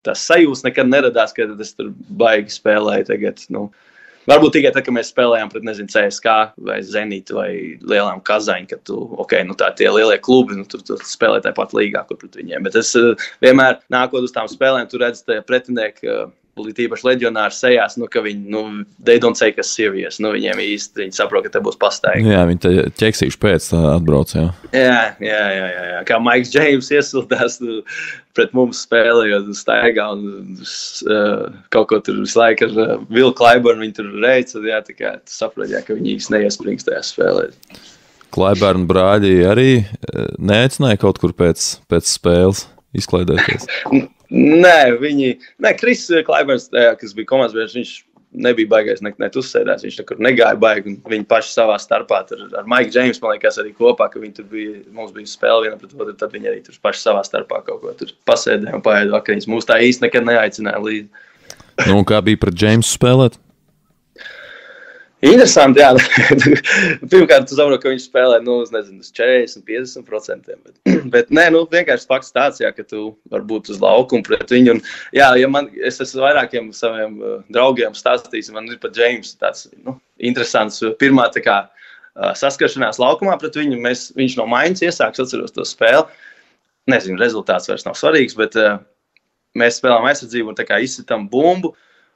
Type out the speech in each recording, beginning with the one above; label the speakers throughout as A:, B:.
A: tas sajūs nekad neradās, ka es tur baigi spēlēju tagad, nu. Varbūt tikai tā, ka mēs spēlējām pret, nezinu, CSK vai Zenītu vai lielām Kazaņu, ka tu, nu tā tie lielie klubi, nu tu spēlē tāpat līgā, kur pret viņiem. Bet es vienmēr nākot uz tām spēlēm, tu redzi tie pretinieki, tīpaši leģionāri sejās, nu, ka viņi, nu, they don't take us serious, nu, viņiem īsti, viņi saprot, ka te būs pastaigi.
B: Jā, viņi te ķeksīši pēc tā atbrauc, jā.
A: Jā. Kā Maiks Džeims iesildās pret mums spēlējot staigā un kaut ko tur visu laiku ar Will Clyburn, viņi tur reica, jā, tā kā tu saprot, jā, ka viņi īsti neiesprings tajā spēlē.
B: Clyburn brāļi arī neaicināja kaut kur pēc spēles izklaidēties?
A: Nē, Kris Clyburns, kas bija komandas biedrs, viņš nebija baigais nekad uzsēdās, viņš nekur negāja baigi, un viņi paši savā starpā ar Maiku Džeimsu, man liekas, arī kopā, ka viņi tur bija, mums bija spēle viena pret otru, tad viņi arī tur paši savā starpā kaut ko tur pasēdēja un paēda vakariņas. Mūs tā īsti nekad neaicināja līdzi.
B: Nu, un kā bija pret Džeimsu spēlēt?
A: Interesanti, jā. Pirmkārt, tu saproti, ka viņš spēlē, nu, nezinu, 40-50%. Bet nē, nu, vienkārši fakts tāds, jā, ka tu vari būt uz laukumu pret viņu. Un, jā, es esmu vairākiem saviem draugiem stāstījis, man ir pat Džeims tāds, nu, interesants. Pirmā tā kā saskaršanās laukumā pret viņu, viņš no maiņas iesāks, atceros to spēli. Nezinu, rezultāts vairs nav svarīgs, bet mēs spēlām aizsardzību un tā kā izsitam bumbu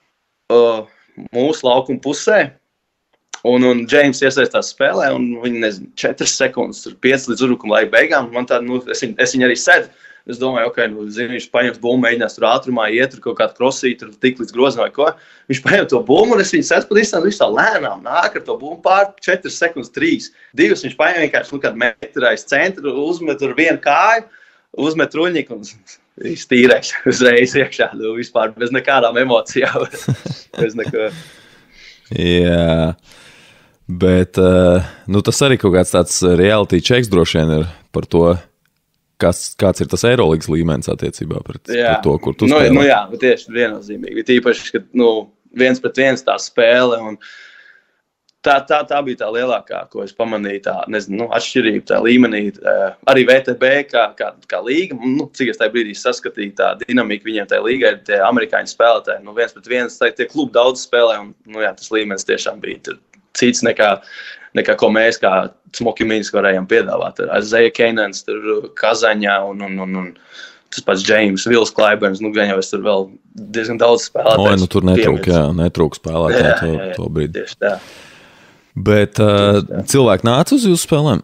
A: mūsu laukuma pusē. Un Džeims iesaistās spēlē, un viņi, nezinu, 4 sekundes, 5 līdz uzbrukuma laika beigām. Man tā, nu, es viņu arī sēdu. Es domāju, nu, zinu, viņš paņems bumbu, mēģinās tur ātrumā iet, tur kaut kādu krosīt, tur tik līdz grozam vai ko. Viņš paņem to bumbu, un es viņu sēdu pat izstādu, viņš tā lēnām nāk ar to bumbu pār 4 sekundes, 3. 2 viņš paņem vienkārši, nu, kādu metru aiz centru, uzmet tur vienu kāju, uzmet ruņiku un stīrēs uzreiz iekšā, nu, vispār bez nekādām emocijām. Bez neko.
B: Jā. Bet nu, tas arī kaut kāds tāds reality checks droši vien ir par to, kāds ir tas Eirolīgas līmenis attiecībā pret to, kur tu spēlē.
A: Nu jā, tieši viennozīmīgi. Tīpaši, ka 1 pret 1 tā spēle. Un tā bija tā lielākā, ko es pamanīju, tā, nezinu, atšķirība tā līmenī. Arī VTB kā līga, cik es tajā brīdī saskatīju tā dinamika viņiem tajā līgā, ir tie amerikāņu spēlētāji. 1 pret 1, tie klubi daudz spēlē, un jā, tas līmenis tiešām bija cits nekā ko mēs kā Smoky Mīnis varējām piedāvāt. Ar Zeja Keinens, Kazaņā un tas pats Džeims, Wills Clyburns, gan jau es tur vēl diezgan daudz spēlētājs.
B: Tur netrūk spēlētāji to brīdi.
A: Tieši tā.
B: Bet cilvēki nāca uz jūsu spēlēm?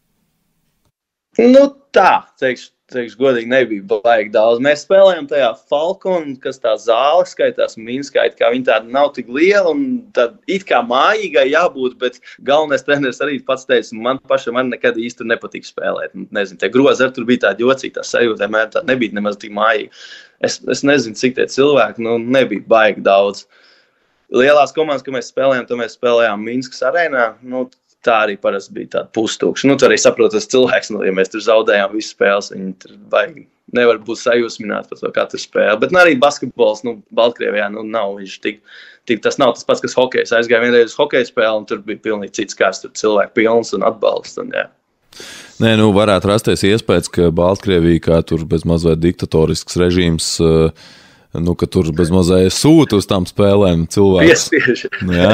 A: Nu tā, teikšu godīgi, nebija baigi daudz. Mēs spēlējām tajā Falcon, kas tā zāle skaitās, Minskaita, kā viņa tāda nav tik liela un tad it kā mājīgai jābūt, bet galvenais treneris arī pats teica, man nekad īsti nepatīk spēlēt. Nezinu, tie grozi ar tur bija tādi jocīgi, tā sajūta, tā nebija nemaz tik mājīga. Es nezinu, cik tie cilvēki, nebija baigi daudz. Lielās komandas, ka mēs spēlējām Minskas arēnā, tā arī parasti bija tāda pustūkša. Tu arī saproti, tas cilvēks, ja mēs tur zaudējām visu spēles, viņi tur baigi nevar būt sajūsmināti par to katru spēli. Bet arī basketbols, Baltkrievijā, nav viņš tik tas nav tas pats, kas hokejs. Aizgāja vienreiz uz hokeja spēli, un tur bija pilnīgi cits kāds, tur cilvēki pilns un atbalsts. Un, jā.
B: Nē, varētu rasties iespējas, ka Baltkrievija, kā tur bez mazliet diktatorisks režīms, ka tur bez mazliet sūta uz tām spēlēm cilvēks.
A: Piespiež.
B: Jā.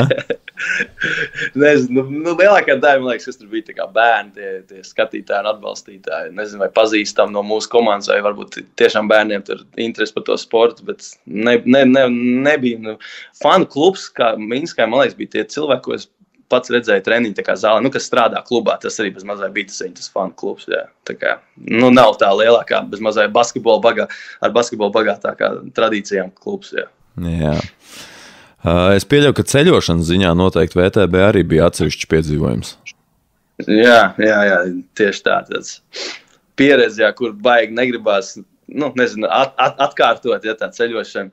A: Nezinu, lielākā daļa, man liekas, kas tur bija tā kā bērni, tie skatītāji un atbalstītāji. Nezinu, vai pazīstam no mūsu komandas, vai varbūt tiešām bērniem tur interesi par to sportu, bet nebija. Fanu klubs, kā Minskā, man liekas, bija tie cilvēki, ko es pats redzēju treniņu tā kā zālē, kas strādā klubā. Tas arī bez mazai bija tas fanu klubs. Jā. Tā kā, nav tā lielākā, bez mazai ar basketbolu bagātākā tradīcijām klubs. Jā.
B: Jā. Es pieļauju, ka ceļošanas ziņā noteikti VTB arī bija atsevišķs piedzīvojums.
A: Jā, tieši tāds pieredze, jā, kur baigi negribās, atkārtot, ja tā ceļošana.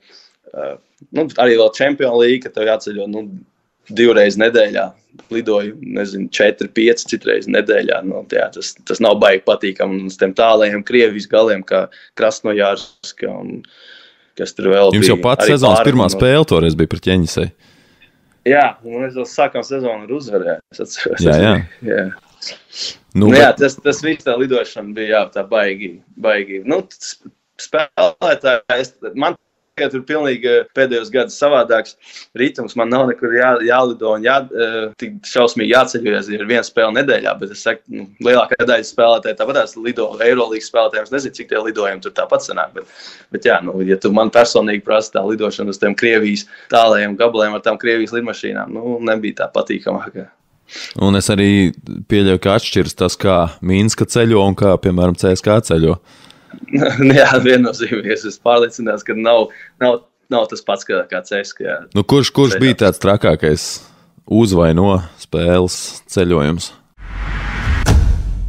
A: Arī vēl Champions League, ka tev jāceļo, 2 reizes nedēļā. Lidoju, 4-5 citreiz nedēļā. Tas nav baigi patīkami. Un uz tiem tālajiem Krievijas galiem, kā Krasnojārska un kas tur vēl
B: Jums jau pats sezonas pirmā spēle toreiz bija pret Ķeņisei.
A: Jā, un mēs vēl sākām sezonu ar uzvarē.
B: Jā.
A: Tas viss tā lidošana bija tā baigi. spēlētāji. Man tur pilnīgi pēdējos gadus savādāks ritms. Man nav nekur jālido un tik šausmīgi jāceļojas. Ir viena spēle nedēļā, bet es saku, lielākā daļa spēlētāji tāpat lido Eirolīgas spēlētājiem. Es nezinu, cik tie lidojumi tur tāpat sanāk. Bet jā, ja tu man personīgi prasa tā lidošana uz tiem Krievijas tālajiem gabaliem ar tām Krievijas lidmašīnām, nebija tā patīkamākā.
B: Un es arī pieļauju, ka atšķiras tas, kā Minska ceļo un kā, piemēram, CSKA ceļo.
A: Jā, viennozīmīgi. Es pārliecināts, ka nav tas pats kā CSKA.
B: Kurš bija tāds trakākais uz vai no spēles ceļojums?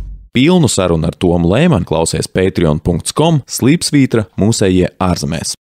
B: Pilnu sarunu ar Tomu Lēmanu klausies patreon.com/Slīpsvītra mūsējie ārzemēs.